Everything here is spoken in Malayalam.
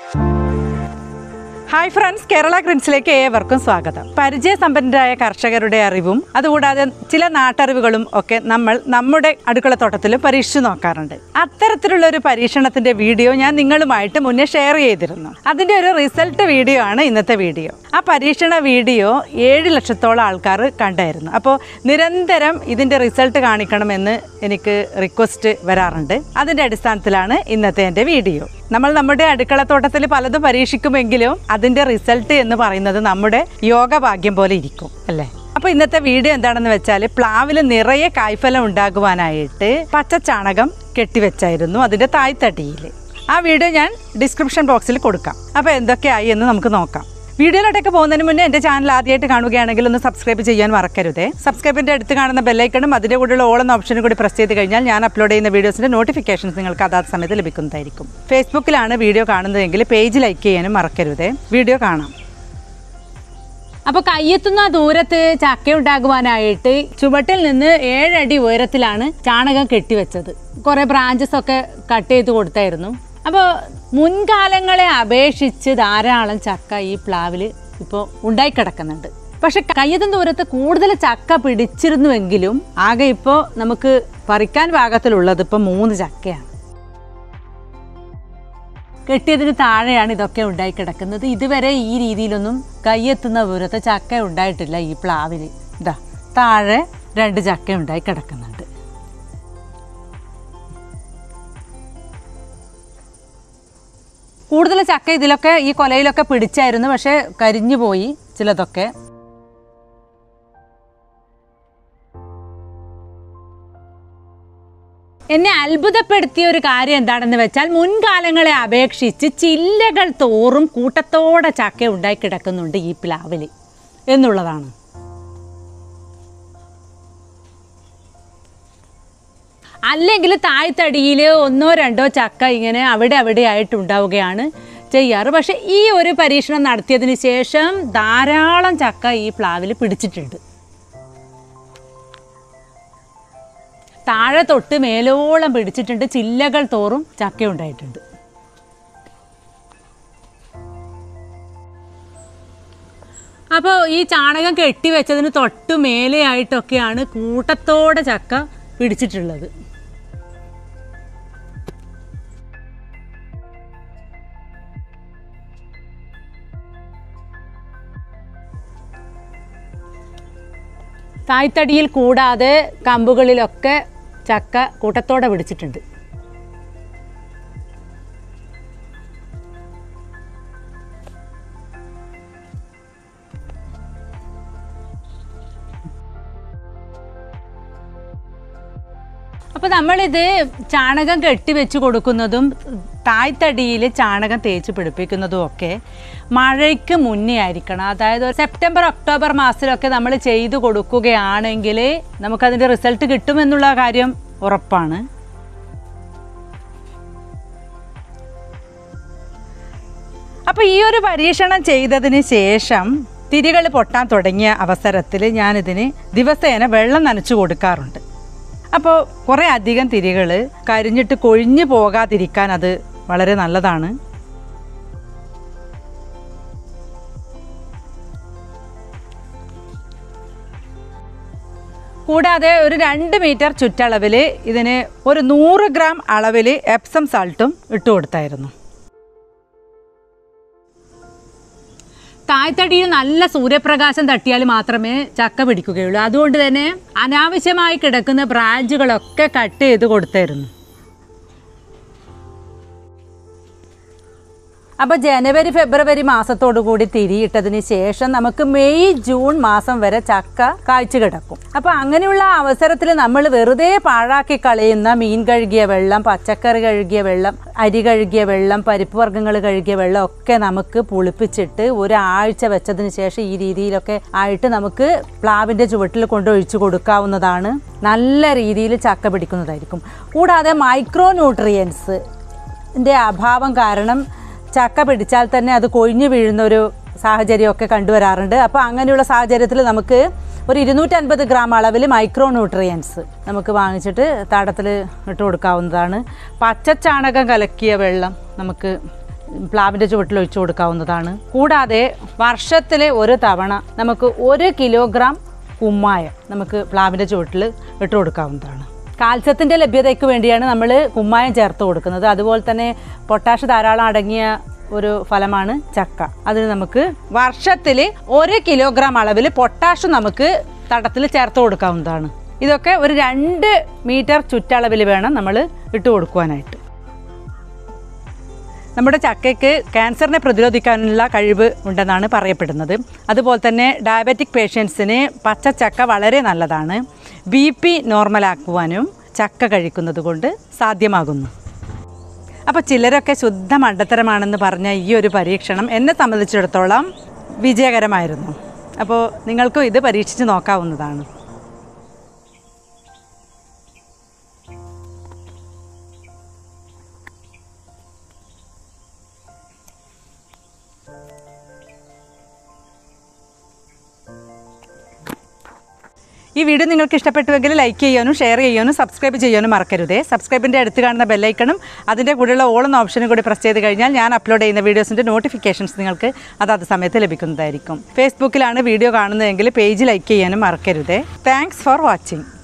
ഹായ് ഫ്രണ്ട്സ്, കേരള ഗ്രീൻസിലേക്ക് ഏവർക്കും സ്വാഗതം. പരിചയസമ്പന്നരായ കർഷകരുടെ അറിവും അതുകൂടാതെ ചില നാട്ടറിവുകളും ഒക്കെ നമ്മൾ നമ്മുടെ അടുക്കളത്തോട്ടത്തിലും പരീക്ഷിച്ചു നോക്കാറുണ്ട്. അത്തരത്തിലുള്ള ഒരു പരീക്ഷണത്തിന്റെ വീഡിയോ ഞാൻ നിങ്ങളുമായിട്ട് മുന്നേ ഷെയർ ചെയ്തിരുന്നു. അതിൻ്റെ ഒരു റിസൾട്ട് വീഡിയോ ആണ് ഇന്നത്തെ വീഡിയോ. ആ പരീക്ഷണ വീഡിയോ 7 ലക്ഷത്തോളം ആൾക്കാർ കണ്ടായിരുന്നു. അപ്പോൾ നിരന്തരം ഇതിൻ്റെ റിസൾട്ട് കാണിക്കണമെന്ന് എനിക്ക് റിക്വസ്റ്റ് വരാറുണ്ട്. അതിൻ്റെ അടിസ്ഥാനത്തിലാണ് ഇന്നത്തെ എൻ്റെ വീഡിയോ. നമ്മൾ നമ്മുടെ അടുക്കളത്തോട്ടത്തിൽ പലതും പരീക്ഷിക്കുമെങ്കിലും അതിൻ്റെ റിസൾട്ട് എന്ന് പറയുന്നത് നമ്മുടെ യോഗഭാഗ്യം പോലെ ഇരിക്കും അല്ലേ. അപ്പോൾ ഇന്നത്തെ വീഡിയോ എന്താണെന്ന് വെച്ചാൽ, പ്ലാവിൽ നിറയെ കായ്ഫലം ഉണ്ടാകുവാനായിട്ട് പച്ചച്ചാണകം കെട്ടിവെച്ചായിരുന്നു അതിൻ്റെ തായ്തടിയിൽ. ആ വീഡിയോ ഞാൻ ഡിസ്ക്രിപ്ഷൻ ബോക്സിൽ കൊടുക്കാം. അപ്പോൾ എന്തൊക്കെയായി എന്ന് നമുക്ക് നോക്കാം. വീഡിയോയിലോട്ടൊക്കെ പോകുന്നതിന് മുന്നേ എൻ്റെ ചാനൽ ആദ്യമായിട്ട് കാണുകയാണെങ്കിൽ ഒന്ന് സബ്സ്ക്രൈബ് ചെയ്യാൻ മറക്കരുതേ. സബ്സ്ക്രൈബിൻ്റെ അടുത്ത് കാണുന്ന ബെല്ലൈക്കണും അതിൻ്റെ കൂടെയുള്ള ഓൾ എന്ന ഓപ്ഷനും കൂടി പ്രസ് ചെയ്ത് കഴിഞ്ഞാൽ ഞാൻ അപ്ലോഡ് ചെയ്യുന്ന വീഡിയോസിൻ്റെ നോട്ടിഫിക്കേഷൻസ് നിങ്ങൾക്ക് അതാത് സമയത്ത് ലഭിക്കുന്നതായിരിക്കും. ഫേസ്ബുക്കിലാണ് വീഡിയോ കാണുന്നതെങ്കിൽ പേജ് ലൈക്ക് ചെയ്യാനും മറക്കരുതേ. വീഡിയോ കാണാം. അപ്പോൾ കയ്യെത്തുന്ന ദൂരത്ത് ചക്ക ഉണ്ടാകുവാനായിട്ട് ചുവട്ടിൽ നിന്ന് 7 അടി ഉയരത്തിലാണ് ചാണകം കെട്ടിവെച്ചത്. കുറേ ബ്രാഞ്ചസ് ഒക്കെ കട്ട് ചെയ്ത് കൊടുത്തായിരുന്നു. അപ്പോൾ മുൻകാലങ്ങളെ അപേക്ഷിച്ച് ധാരാളം ചക്ക ഈ പ്ലാവിൽ ഇപ്പോൾ ഉണ്ടായിക്കിടക്കുന്നുണ്ട്. പക്ഷെ കയ്യെത്തും ദൂരത്ത് കൂടുതൽ ചക്ക പിടിച്ചിരുന്നുവെങ്കിലും ആകെ ഇപ്പോൾ നമുക്ക് പറിക്കാൻ പാകത്തിലുള്ളത് ഇപ്പോൾ 3 ചക്കയാണ്. കെട്ടിയതിന് താഴെയാണ് ഇതൊക്കെ ഉണ്ടായിക്കിടക്കുന്നത്. ഇതുവരെ ഈ രീതിയിലൊന്നും കയ്യെത്തുന്ന ദൂരത്ത് ചക്ക ഉണ്ടായിട്ടില്ല ഈ പ്ലാവിൽ. ഇതാ താഴെ 2 ചക്ക ഉണ്ടായി കിടക്കുന്നുണ്ട്. കൂടുതൽ ചക്ക ഇതിലൊക്കെ ഈ കൊലയിലൊക്കെ പിടിച്ചായിരുന്നു, പക്ഷെ കരിഞ്ഞു പോയി ചിലതൊക്കെ. എന്നെ അത്ഭുതപ്പെടുത്തിയ ഒരു കാര്യം എന്താണെന്ന് വെച്ചാൽ, മുൻകാലങ്ങളെ അപേക്ഷിച്ച് ചില്ലകൾ തോറും കൂട്ടത്തോടെ ചക്ക ഉണ്ടായി കിടക്കുന്നുണ്ട് ഈ പ്ലാവിൽ എന്നുള്ളതാണ്. അല്ലെങ്കിൽ തായ്തടിയിൽ 1-2 ചക്ക ഇങ്ങനെ അവിടെ ആയിട്ടുണ്ടാവുകയാണ് ചെയ്യാറ്. പക്ഷെ ഈ ഒരു പരീക്ഷണം നടത്തിയതിന് ശേഷം ധാരാളം ചക്ക ഈ പ്ലാവിൽ പിടിച്ചിട്ടുണ്ട്. താഴെ തൊട്ട് മേലോളം പിടിച്ചിട്ടുണ്ട്. ചില്ലകൾ തോറും ചക്ക ഉണ്ടായിട്ടുണ്ട്. അപ്പോൾ ഈ ചാണകം കെട്ടിവെച്ചതിന് തൊട്ട് മേലെയായിട്ടൊക്കെയാണ് കൂട്ടത്തോടെ ചക്ക പിടിച്ചിട്ടുള്ളത്. തായ്തടിയിൽ കൂടാതെ കമ്പുകളിലൊക്കെ ചക്ക കൂട്ടത്തോടെ പിടിച്ചിട്ടുണ്ട്. അപ്പോൾ നമ്മളിത് ചാണകം കെട്ടിവെച്ച് കൊടുക്കുന്നതും തായ്തടിയിൽ ചാണകം തേച്ച് പിടിപ്പിക്കുന്നതും ഒക്കെ മഴയ്ക്ക് മുന്നേ ആയിരിക്കണം. അതായത് സെപ്റ്റംബർ ഒക്ടോബർ മാസത്തിലൊക്കെ നമ്മൾ ചെയ്തു കൊടുക്കുകയാണെങ്കിൽ നമുക്കതിൻ്റെ റിസൾട്ട് കിട്ടുമെന്നുള്ള കാര്യം ഉറപ്പാണ്. അപ്പോൾ ഈ ഒരു പരീക്ഷണം ചെയ്തതിന് ശേഷം തിരികൾ പൊട്ടാൻ തുടങ്ങിയ അവസരത്തിൽ ഞാനിതിന് ദിവസേന വെള്ളം നനച്ചു കൊടുക്കാറുണ്ട്. അപ്പോൾ കുറേ അധികം തിരികൾ കരിഞ്ഞിട്ട് കൊഴിഞ്ഞു പോകാതിരിക്കാൻ അത് വളരെ നല്ലതാണ്. കൂടാതെ ഒരു 2 മീറ്റർ ചുറ്റളവിൽ ഇതിന് ഒരു 100 ഗ്രാം അളവിൽ എപ്സം സാൾട്ടും ഇട്ട് കൊടുത്തായിരുന്നു. തായ്തടിയിൽ നല്ല സൂര്യപ്രകാശം തട്ടിയാൽ മാത്രമേ ചക്ക പിടിക്കുകയുള്ളൂ. അതുകൊണ്ട് തന്നെ അനാവശ്യമായി കിടക്കുന്ന ബ്രാഞ്ചുകളൊക്കെ കട്ട് ചെയ്ത് കൊടുത്തായിരുന്നു. അപ്പോൾ ജനുവരി ഫെബ്രുവരി മാസത്തോടു കൂടി തിരിയിട്ടതിന് ശേഷം നമുക്ക് മെയ് ജൂൺ മാസം വരെ ചക്ക കായ്ച്ചു കിടക്കും. അപ്പോൾ അങ്ങനെയുള്ള അവസരത്തിൽ നമ്മൾ വെറുതെ പാഴാക്കി കളയുന്ന മീൻ കഴുകിയ വെള്ളം, പച്ചക്കറി കഴുകിയ വെള്ളം, അരി കഴുകിയ വെള്ളം, പരിപ്പ് വർഗ്ഗങ്ങൾ കഴുകിയ വെള്ളം ഒക്കെ നമുക്ക് പുളിപ്പിച്ചിട്ട് ഒരാഴ്ച വെച്ചതിന് ശേഷം ഈ രീതിയിലൊക്കെ ആയിട്ട് നമുക്ക് പ്ലാവിൻ്റെ ചുവട്ടിൽ കൊണ്ടൊഴിച്ചു കൊടുക്കാവുന്നതാണ്. നല്ല രീതിയിൽ ചക്ക പിടിക്കുന്നതായിരിക്കും. കൂടാതെ മൈക്രോ ന്യൂട്രിയൻസിൻ്റെ അഭാവം കാരണം ചക്ക പിടിച്ചാൽ തന്നെ അത് കൊഴിഞ്ഞു വീഴുന്ന ഒരു സാഹചര്യമൊക്കെ കണ്ടുവരാറുണ്ട്. അപ്പോൾ അങ്ങനെയുള്ള സാഹചര്യത്തിൽ നമുക്ക് ഒരു 250 ഗ്രാം അളവിൽ മൈക്രോ ന്യൂട്രിയൻസ് നമുക്ക് വാങ്ങിച്ചിട്ട് താടത്തിൽ ഇട്ട് കൊടുക്കാവുന്നതാണ്. പച്ചച്ചാണകം കലക്കിയ വെള്ളം നമുക്ക് പ്ലാവിൻ്റെ ചുവട്ടിൽ ഒഴിച്ചു കൊടുക്കാവുന്നതാണ്. കൂടാതെ വർഷത്തിൽ ഒരു തവണ നമുക്ക് 1 കിലോഗ്രാം കുമ്മായം നമുക്ക് പ്ലാവിൻ്റെ ചുവട്ടിൽ ഇട്ട് കൊടുക്കാവുന്നതാണ്. കാൽസ്യത്തിൻ്റെ ലഭ്യതയ്ക്ക് വേണ്ടിയാണ് നമ്മൾ കുമ്മായം ചേർത്ത് കൊടുക്കുന്നത്. അതുപോലെ തന്നെ പൊട്ടാഷ് ധാരാളം അടങ്ങിയ ഒരു ഫലമാണ് ചക്ക. അതിന് നമുക്ക് വർഷത്തിൽ 1 കിലോഗ്രാം അളവിൽ പൊട്ടാഷ് നമുക്ക് തടത്തിൽ ചേർത്ത് കൊടുക്കാവുന്നതാണ്. ഇതൊക്കെ ഒരു 2 മീറ്റർ ചുറ്റളവിൽ വേണം നമ്മൾ ഇട്ട് കൊടുക്കുവാനായിട്ട്. നമ്മുടെ ചക്കയ്ക്ക് ക്യാൻസറിനെ പ്രതിരോധിക്കാനുള്ള കഴിവ് ഉണ്ടെന്നാണ് പറയപ്പെടുന്നത്. അതുപോലെ തന്നെ ഡയബറ്റിക് പേഷ്യൻസിന് പച്ചച്ചക്ക വളരെ നല്ലതാണ്. BP നോർമലാക്കുവാനും ചക്ക കഴിക്കുന്നത് കൊണ്ട് സാധ്യമാകുന്നു. അപ്പോൾ ചിലരൊക്കെ ശുദ്ധ മണ്ടത്തരമാണെന്ന് പറഞ്ഞ ഈ ഒരു പരീക്ഷണം എന്നെ സംബന്ധിച്ചിടത്തോളം വിജയകരമായിരുന്നു. അപ്പോൾ നിങ്ങൾക്കും ഇത് പരീക്ഷിച്ച് നോക്കാവുന്നതാണ്. ഈ വീഡിയോ നിങ്ങൾക്ക് ഇഷ്ടപ്പെട്ടുവെങ്കിൽ ലൈക്ക് ചെയ്യാനും ഷെയർ ചെയ്യാനും സബ്സ്ക്രൈബ് ചെയ്യാനും മറക്കരുതേ. സബ്സ്ക്രൈബിൻ്റെ അടുത്ത് കാണുന്ന ബെല്ലൈക്കണും അതിൻ്റെ കൂടെയുള്ള ഓൾ എന്ന ഓപ്ഷനും കൂടി പ്രസ് ചെയ്ത് കഴിഞ്ഞാൽ ഞാൻ അപ്ലോഡ് ചെയ്യുന്ന വീഡിയോസിൻ്റെ നോട്ടിഫിക്കേഷൻസ് നിങ്ങൾക്ക് അതാത് സമയത്ത് ലഭിക്കുന്നതായിരിക്കും. ഫേസ്ബുക്കിലാണ് വീഡിയോ കാണുന്നതെങ്കിൽ പേജ് ലൈക്ക് ചെയ്യാനും മറക്കരുതേ. Thanks for watching.